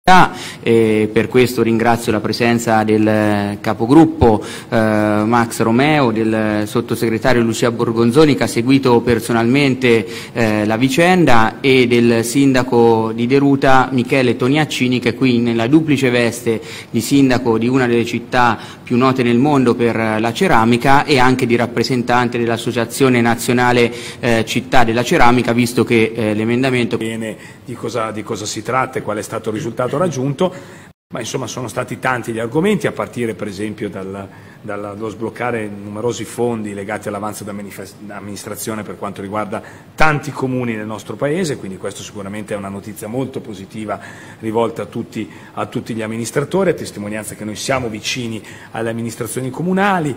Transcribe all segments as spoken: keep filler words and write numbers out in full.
E per questo ringrazio la presenza del capogruppo eh, Max Romeo, del sottosegretario Lucia Borgonzoni che ha seguito personalmente eh, la vicenda e del sindaco di Deruta Michele Toniaccini che qui nella duplice veste di sindaco di una delle città più note nel mondo per la ceramica e anche di rappresentante dell'Associazione Nazionale eh, Città della Ceramica, visto che eh, l'emendamento... Bene di cosa, di cosa si tratta e qual è stato il risultato raggiunto, ma insomma sono stati tanti gli argomenti, a partire per esempio dal, dallo sbloccare numerosi fondi legati all'avanzo d'amministrazione per quanto riguarda tanti comuni nel nostro Paese, quindi questo sicuramente è una notizia molto positiva rivolta a tutti, a tutti gli amministratori, a testimonianza che noi siamo vicini alle amministrazioni comunali.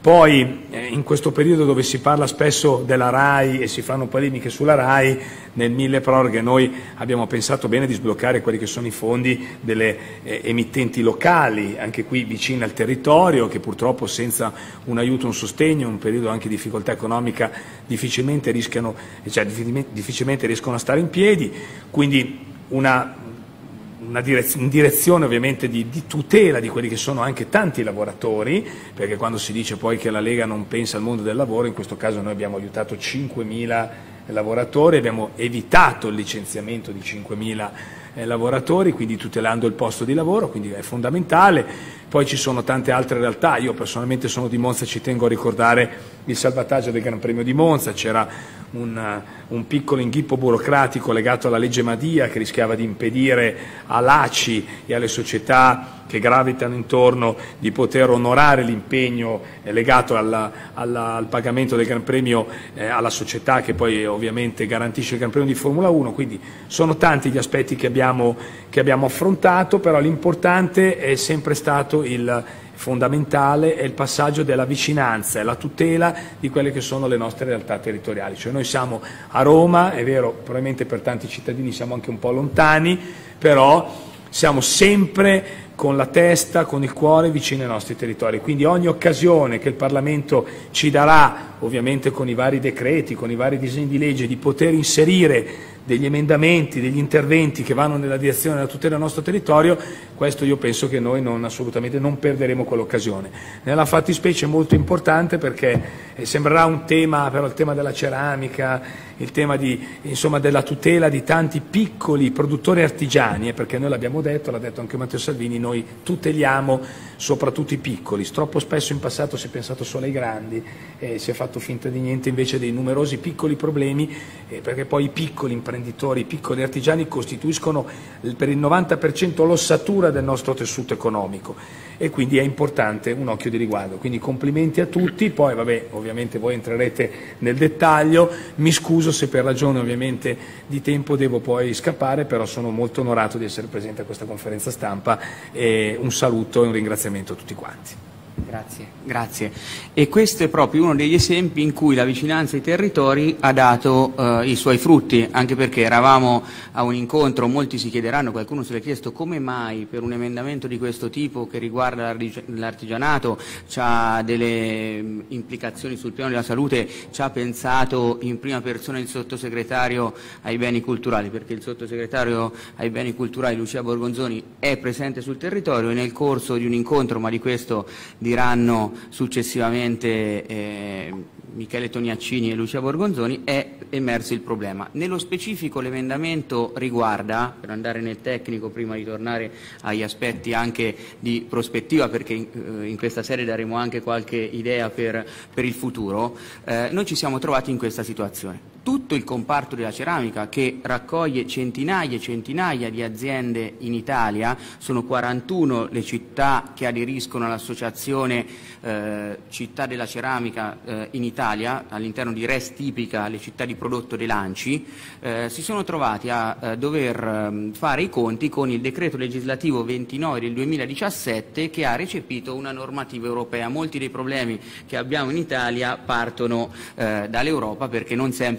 Poi eh, in questo periodo dove si parla spesso della RAI e si fanno polemiche sulla RAI, nel mille proroghe noi abbiamo pensato bene di sbloccare quelli che sono i fondi delle eh, emittenti locali, anche qui vicine al territorio, che purtroppo senza un aiuto, un sostegno, in un periodo anche di difficoltà economica difficilmente, rischiano, cioè, difficilmente riescono a stare in piedi, quindi una Una direzione, in direzione ovviamente di, di tutela di quelli che sono anche tanti lavoratori, perché quando si dice poi che la Lega non pensa al mondo del lavoro, in questo caso noi abbiamo aiutato cinquemila lavoratori, abbiamo evitato il licenziamento di cinquemila eh, lavoratori, quindi tutelando il posto di lavoro, quindi è fondamentale. Poi ci sono tante altre realtà, io personalmente sono di Monza e ci tengo a ricordare il salvataggio del Gran Premio di Monza, c'era un, un piccolo inghippo burocratico legato alla legge Madia che rischiava di impedire all'A C I e alle società che gravitano intorno di poter onorare l'impegno legato alla, alla, al pagamento del Gran Premio eh, alla società che poi ovviamente garantisce il Gran Premio di Formula uno, quindi sono tanti gli aspetti che abbiamo, che abbiamo affrontato, però l'importante è sempre stato il fondamentale è il passaggio della vicinanza e la tutela di quelle che sono le nostre realtà territoriali, cioè noi siamo a Roma, è vero, probabilmente per tanti cittadini siamo anche un po' lontani, però siamo sempre con la testa, con il cuore vicino ai nostri territori, quindi ogni occasione che il Parlamento ci darà, ovviamente con i vari decreti, con i vari disegni di legge, di poter inserire degli emendamenti, degli interventi che vanno nella direzione della tutela del nostro territorio, questo io penso che noi non, assolutamente non perderemo quell'occasione. Nella fattispecie è molto importante perché eh, sembrerà un tema, però il tema della ceramica, il tema di, insomma, della tutela di tanti piccoli produttori artigiani, eh, perché noi l'abbiamo detto, l'ha detto anche Matteo Salvini, noi tuteliamo soprattutto i piccoli, troppo spesso in passato si è pensato solo ai grandi, eh, si è fatto finta di niente invece dei numerosi piccoli problemi, eh, perché poi i piccoli imprenditori, i piccoli artigiani costituiscono per il novanta per cento l'ossatura del nostro tessuto economico e quindi è importante un occhio di riguardo, quindi complimenti a tutti, poi vabbè ovviamente voi entrerete nel dettaglio, mi scuso se per ragione ovviamente di tempo devo poi scappare, però sono molto onorato di essere presente a questa conferenza stampa e un saluto e un ringraziamento a tutti quanti. Grazie, grazie. E questo è proprio uno degli esempi in cui la vicinanza ai territori ha dato eh, i suoi frutti, anche perché eravamo a un incontro, molti si chiederanno, qualcuno se l'è chiesto come mai per un emendamento di questo tipo che riguarda l'artigianato, ha delle implicazioni sul piano della salute, ci ha pensato in prima persona il sottosegretario ai beni culturali, perché il sottosegretario ai beni culturali Lucia Borgonzoni è presente sul territorio e nel corso di un incontro, ma di questo diranno successivamente eh, Michele Toniaccini e Lucia Borgonzoni, è emerso il problema. Nello specifico l'emendamento riguarda, per andare nel tecnico prima di tornare agli aspetti anche di prospettiva, perché in, eh, in questa serie daremo anche qualche idea per, per il futuro, eh, noi ci siamo trovati in questa situazione. Tutto il comparto della ceramica, che raccoglie centinaia e centinaia di aziende in Italia, sono quarantuno le città che aderiscono all'associazione eh, Città della Ceramica eh, in Italia, all'interno di Res Tipica, le città di prodotto dei Lanci, eh, si sono trovati a eh, dover eh, fare i conti con il decreto legislativo ventinove del duemiladiciassette che ha recepito una normativa europea. Molti dei problemi che abbiamo in Italia partono eh, dall'Europa perché non sempre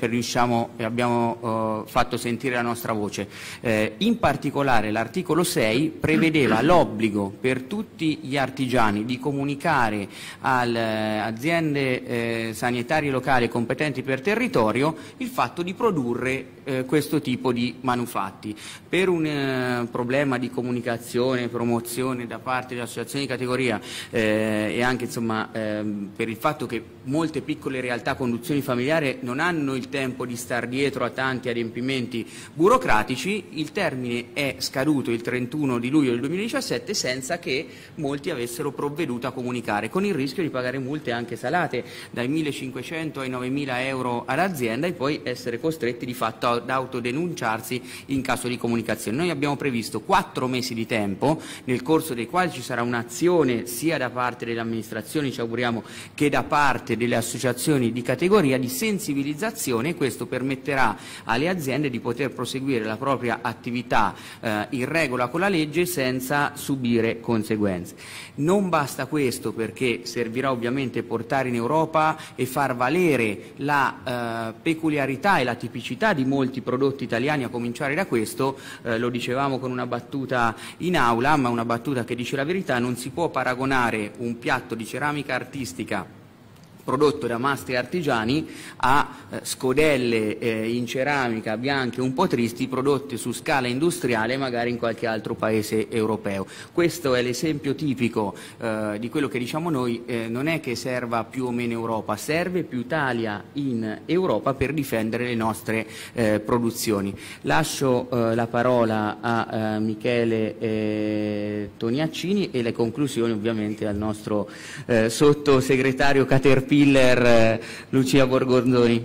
riusciamo e abbiamo eh, fatto sentire la nostra voce. Eh, in particolare l'articolo sei prevedeva l'obbligo per tutti gli artigiani di comunicare alle aziende eh, sanitarie locali competenti per territorio il fatto di produrre eh, questo tipo di manufatti. Per un eh, problema di comunicazione e promozione da parte delle associazioni di categoria eh, e anche insomma, ehm, per il fatto che molte piccole realtà conduzioni familiari non hanno il tempo di star dietro a tanti adempimenti burocratici, il termine è scaduto il trentuno di luglio del duemiladiciassette senza che molti avessero provveduto a comunicare, con il rischio di pagare multe anche salate dai millecinquecento ai novemila euro all'azienda e poi essere costretti di fatto ad autodenunciarsi in caso di comunicazione. Noi abbiamo previsto quattro mesi di tempo nel corso dei quali ci sarà un'azione sia da parte delle amministrazioni, ci auguriamo, che da parte delle associazioni di categoria di sensibilizzazione. Questo permetterà alle aziende di poter proseguire la propria attività eh, in regola con la legge senza subire conseguenze. Non basta questo, perché servirà ovviamente portare in Europa e far valere la eh, peculiarità e la tipicità di molti prodotti italiani, a cominciare da questo, eh, lo dicevamo con una battuta in aula, ma una battuta che dice la verità: non si può paragonare un piatto di ceramica artistica prodotto da mastri artigiani a eh, scodelle eh, in ceramica bianche un po' tristi prodotte su scala industriale magari in qualche altro paese europeo. Questo è l'esempio tipico eh, di quello che diciamo noi, eh, non è che serva più o meno Europa, serve più Italia in Europa per difendere le nostre eh, produzioni. Lascio eh, la parola a eh, Michele eh, Toniaccini e le conclusioni ovviamente al nostro eh, sottosegretario Caterpillar eh, Lucia Borgonzoni.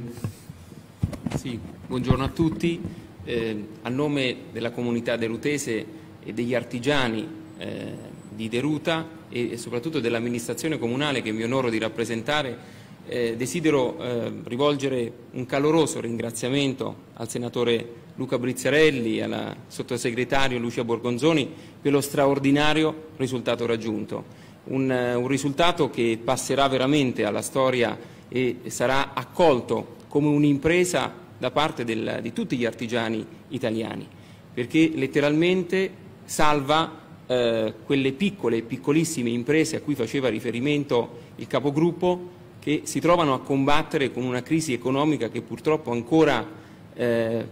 Sì, buongiorno a tutti. Eh, a nome della comunità derutese e degli artigiani eh, di Deruta e, e soprattutto dell'amministrazione comunale che mi onoro di rappresentare, eh, desidero eh, rivolgere un caloroso ringraziamento al senatore Luca Briziarelli e alla sottosegretario Lucia Borgonzoni per lo straordinario risultato raggiunto. Un, un risultato che passerà veramente alla storia e sarà accolto come un'impresa da parte del, di tutti gli artigiani italiani, perché letteralmente salva eh, quelle piccole e piccolissime imprese a cui faceva riferimento il capogruppo, che si trovano a combattere con una crisi economica che purtroppo ancora eh,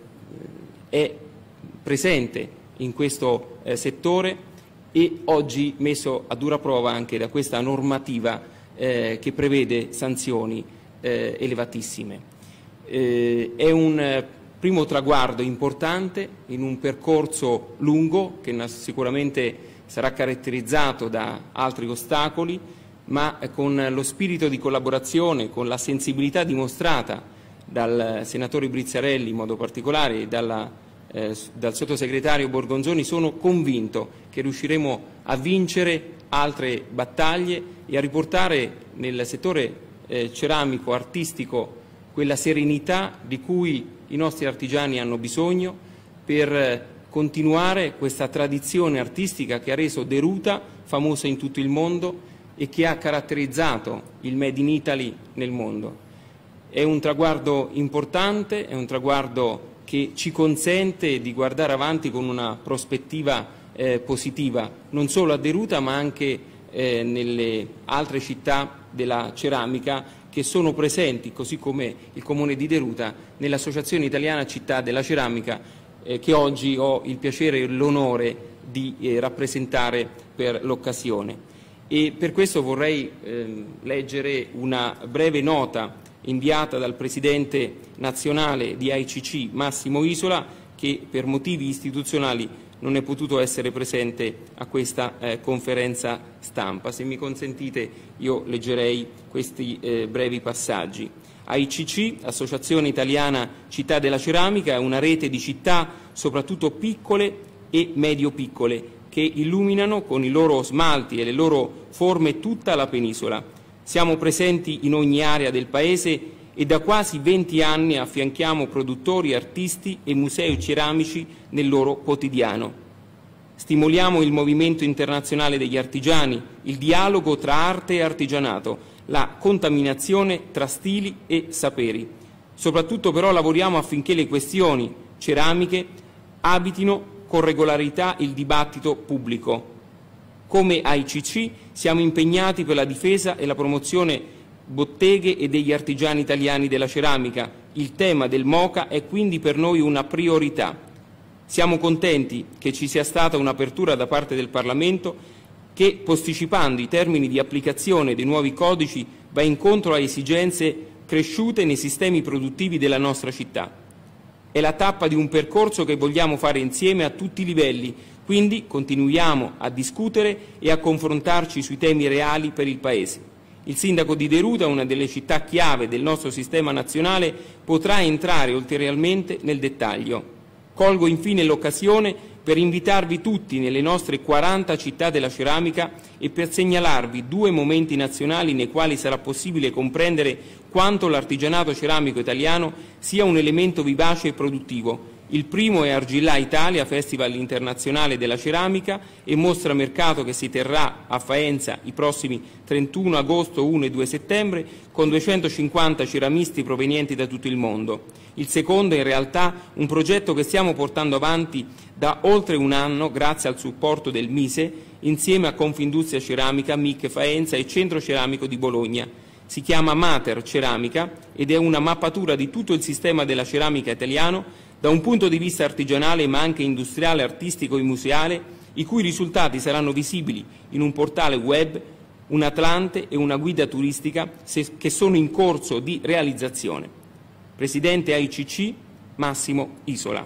è presente in questo eh, settore e oggi messo a dura prova anche da questa normativa eh, che prevede sanzioni eh, elevatissime. Eh, è un eh, primo traguardo importante in un percorso lungo che sicuramente sarà caratterizzato da altri ostacoli, ma eh, con lo spirito di collaborazione, con la sensibilità dimostrata dal senatore Briziarelli in modo particolare e dalla Eh, dal sottosegretario Borgonzoni, sono convinto che riusciremo a vincere altre battaglie e a riportare nel settore eh, ceramico artistico quella serenità di cui i nostri artigiani hanno bisogno per eh, continuare questa tradizione artistica che ha reso Deruta famosa in tutto il mondo e che ha caratterizzato il Made in Italy nel mondo. È un traguardo importante, è un traguardo che ci consente di guardare avanti con una prospettiva eh, positiva, non solo a Deruta ma anche eh, nelle altre città della ceramica che sono presenti, così come il Comune di Deruta, nell'Associazione Italiana Città della Ceramica eh, che oggi ho il piacere e l'onore di eh, rappresentare per l'occasione. E per questo vorrei eh, leggere una breve nota inviata dal Presidente nazionale di A I C C Massimo Isola, che per motivi istituzionali non è potuto essere presente a questa eh, conferenza stampa. Se mi consentite io leggerei questi eh, brevi passaggi. A I C C, Associazione Italiana Città della Ceramica, è una rete di città soprattutto piccole e medio-piccole che illuminano con i loro smalti e le loro forme tutta la penisola. Siamo presenti in ogni area del Paese e da quasi venti anni affianchiamo produttori, artisti e musei ceramici nel loro quotidiano. Stimoliamo il movimento internazionale degli artigiani, il dialogo tra arte e artigianato, la contaminazione tra stili e saperi. Soprattutto però lavoriamo affinché le questioni ceramiche abitino con regolarità il dibattito pubblico. Come A I C C siamo impegnati per la difesa e la promozione botteghe e degli artigiani italiani della ceramica. Il tema del MOCA è quindi per noi una priorità. Siamo contenti che ci sia stata un'apertura da parte del Parlamento che, posticipando i termini di applicazione dei nuovi codici, va incontro a esigenze cresciute nei sistemi produttivi della nostra città. È la tappa di un percorso che vogliamo fare insieme a tutti i livelli, quindi continuiamo a discutere e a confrontarci sui temi reali per il Paese. Il sindaco di Deruta, una delle città chiave del nostro sistema nazionale, potrà entrare ulteriormente nel dettaglio. Colgo infine l'occasione per invitarvi tutti nelle nostre quaranta città della ceramica e per segnalarvi due momenti nazionali nei quali sarà possibile comprendere quanto l'artigianato ceramico italiano sia un elemento vivace e produttivo. Il primo è Argilla Italia, Festival internazionale della ceramica e mostra mercato che si terrà a Faenza i prossimi trentuno agosto, primo e due settembre, con duecentocinquanta ceramisti provenienti da tutto il mondo. Il secondo è in realtà un progetto che stiamo portando avanti da oltre un anno grazie al supporto del Mise, insieme a Confindustria Ceramica, M I C Faenza e Centro Ceramico di Bologna. Si chiama Mater Ceramica ed è una mappatura di tutto il sistema della ceramica italiano da un punto di vista artigianale ma anche industriale, artistico e museale, i cui risultati saranno visibili in un portale web, un Atlante e una guida turistica che sono in corso di realizzazione. Presidente A I C C, Massimo Isola.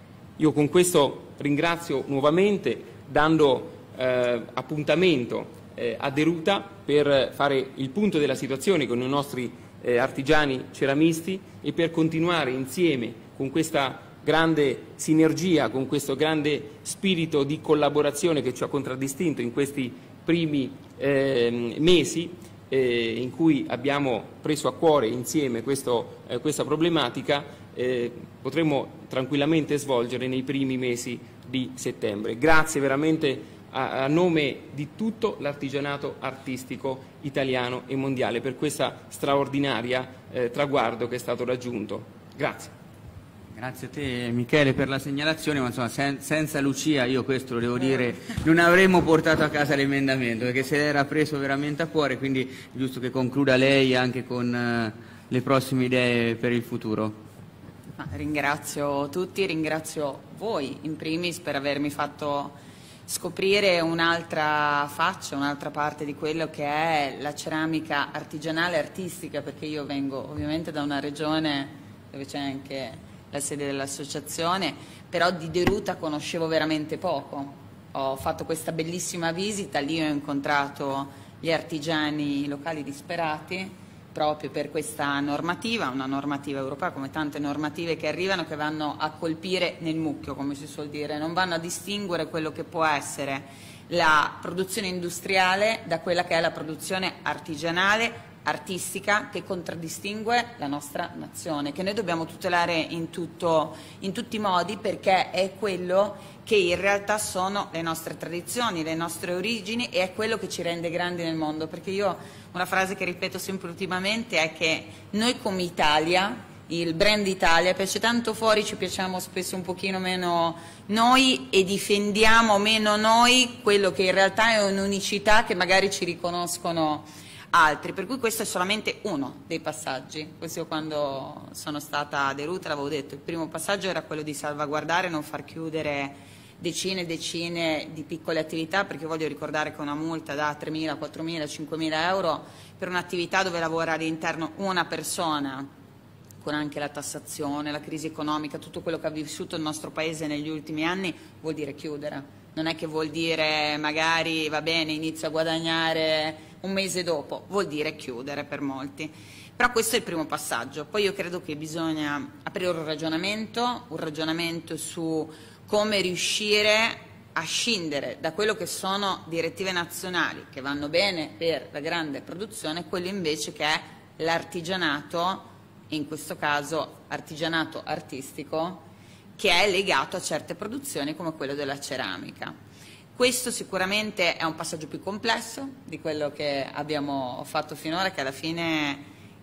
Io con questo ringrazio nuovamente, dando eh, appuntamento eh, a Deruta per fare il punto della situazione con i nostri eh, artigiani ceramisti e per continuare insieme con questa grande sinergia, con questo grande spirito di collaborazione che ci ha contraddistinto in questi primi eh, mesi eh, in cui abbiamo preso a cuore insieme questo, eh, questa problematica, eh, potremo tranquillamente svolgere nei primi mesi di settembre. Grazie veramente a, a nome di tutto l'artigianato artistico italiano e mondiale per questa straordinaria eh, traguardo che è stato raggiunto. Grazie. Grazie a te Michele per la segnalazione, ma insomma sen senza Lucia, io questo lo devo dire, non avremmo portato a casa l'emendamento, perché se l'era preso veramente a cuore, quindi è giusto che concluda lei anche con eh, le prossime idee per il futuro. Ma ringrazio tutti, ringrazio voi in primis per avermi fatto scoprire un'altra faccia, un'altra parte di quello che è la ceramica artigianale e artistica, perché io vengo ovviamente da una regione dove c'è anche la sede dell'associazione, però di Deruta conoscevo veramente poco. Ho fatto questa bellissima visita, lì ho incontrato gli artigiani locali disperati proprio per questa normativa, una normativa europea come tante normative che arrivano, che vanno a colpire nel mucchio, come si suol dire, non vanno a distinguere quello che può essere la produzione industriale da quella che è la produzione artigianale, artistica, che contraddistingue la nostra nazione, che noi dobbiamo tutelare in, tutto, in tutti i modi, perché è quello che in realtà sono le nostre tradizioni, le nostre origini, e è quello che ci rende grandi nel mondo. Perché io una frase che ripeto sempre ultimamente è che noi come Italia, il brand Italia, piace tanto fuori, ci piacciamo spesso un pochino meno noi e difendiamo meno noi quello che in realtà è un'unicità che magari ci riconoscono altri, per cui questo è solamente uno dei passaggi. Questo io quando sono stata a Deruta l'avevo detto, il primo passaggio era quello di salvaguardare e non far chiudere decine e decine di piccole attività, perché voglio ricordare che una multa da tremila, quattromila, cinquemila euro per un'attività dove lavora all'interno una persona, con anche la tassazione, la crisi economica, tutto quello che ha vissuto il nostro Paese negli ultimi anni, vuol dire chiudere. Non è che vuol dire magari va bene, inizio a guadagnare un mese dopo, vuol dire chiudere per molti. Però questo è il primo passaggio. Poi io credo che bisogna aprire un ragionamento, un ragionamento su come riuscire a scindere da quello che sono direttive nazionali che vanno bene per la grande produzione, quello invece che è l'artigianato, in questo caso artigianato artistico, che è legato a certe produzioni come quello della ceramica. Questo sicuramente è un passaggio più complesso di quello che abbiamo fatto finora, che alla fine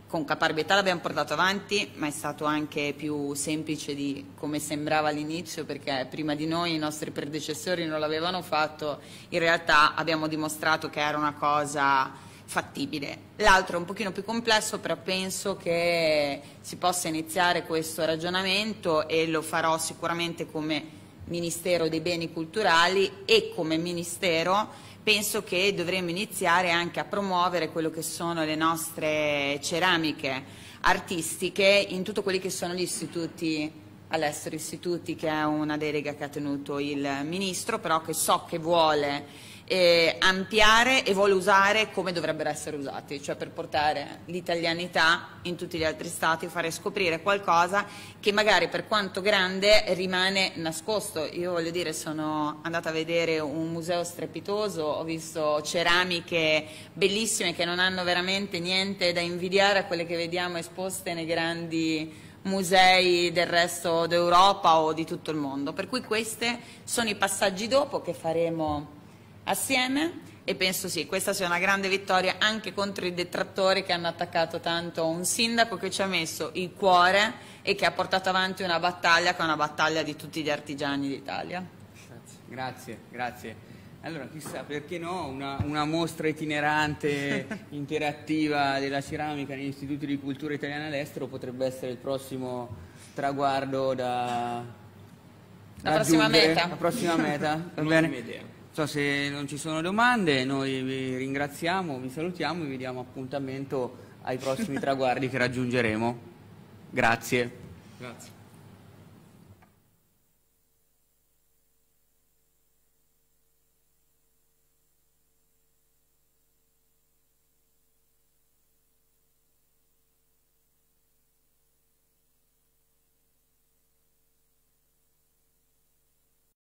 con caparbietà l'abbiamo portato avanti, ma è stato anche più semplice di come sembrava all'inizio, perché prima di noi i nostri predecessori non l'avevano fatto. In realtà abbiamo dimostrato che era una cosa fattibile. L'altro è un pochino più complesso, però penso che si possa iniziare questo ragionamento, e lo farò sicuramente come Ministero dei Beni Culturali, e come Ministero penso che dovremmo iniziare anche a promuovere quello che sono le nostre ceramiche artistiche in tutti quelli che sono gli istituti all'estero, istituti che è una delega che ha tenuto il Ministro, però che so che vuole eh, ampliare e vuole usare come dovrebbero essere usati, cioè per portare l'italianità in tutti gli altri stati, fare scoprire qualcosa che magari per quanto grande rimane nascosto. Io voglio dire, sono andata a vedere un museo strepitoso, ho visto ceramiche bellissime che non hanno veramente niente da invidiare a quelle che vediamo esposte nei grandi musei del resto d'Europa o di tutto il mondo, per cui questi sono i passaggi dopo che faremo assieme, e penso sì, questa sia una grande vittoria anche contro i detrattori che hanno attaccato tanto un sindaco che ci ha messo il cuore e che ha portato avanti una battaglia che è una battaglia di tutti gli artigiani d'Italia. Grazie, grazie, grazie. Allora, chissà, perché no, una, una mostra itinerante, interattiva della ceramica negli istituti di cultura italiana all'estero potrebbe essere il prossimo traguardo da la prossima meta. La prossima meta, va bene? So se non ci sono domande, noi vi ringraziamo, vi salutiamo e vi diamo appuntamento ai prossimi traguardi che raggiungeremo. Grazie. Grazie.